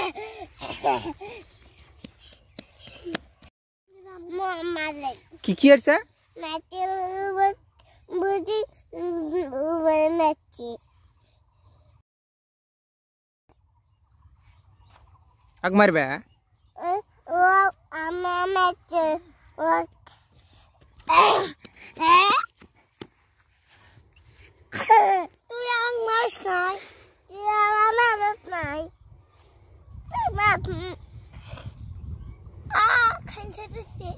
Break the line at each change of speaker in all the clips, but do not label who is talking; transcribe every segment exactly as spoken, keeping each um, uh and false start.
Kiki yerse? Akmar be?
Tu yang mas kai, dia mana lut nai, mat, ah kan jadi sih.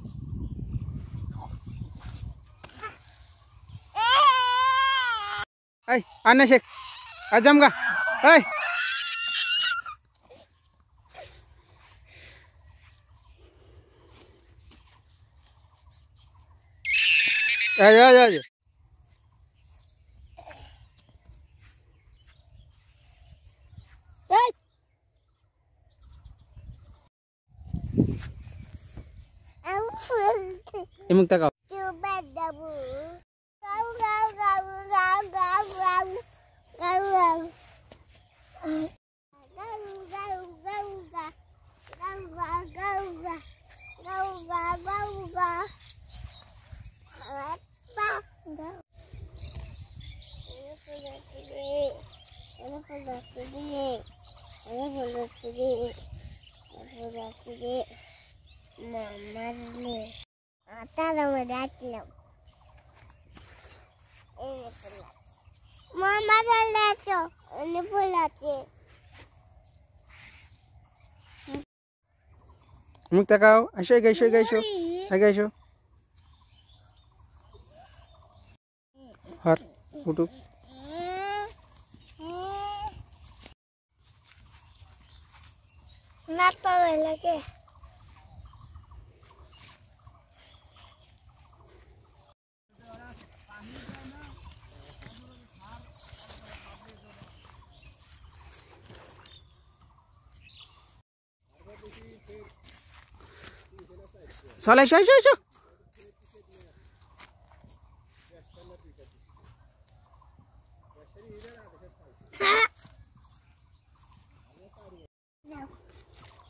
Hey, Anna Sheikh, ajam ga? Hey. Ayo, ayo, ayo. Emang tak kau?
Coba dabu. Gau gau gau gau gau gau gau gau. Gau gau gau gau gau gau gau gau gau gau gau gau. Apa? Gau. Ini pulut ini. Ini pulut ini. Ini pulut ini. Ini pulut ini. Mama ni. Ata nama datang. Ini pulat. Mama dah tu. Ini pulat.
Emang tak kau? Asyik, asyik, asyik, asyik, asyik. Har, utuk.
Napa lagi?
Salah, syah, syah, syah.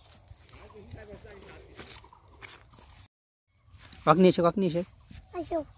Wak ni syah, wak ni syah.
Ayo.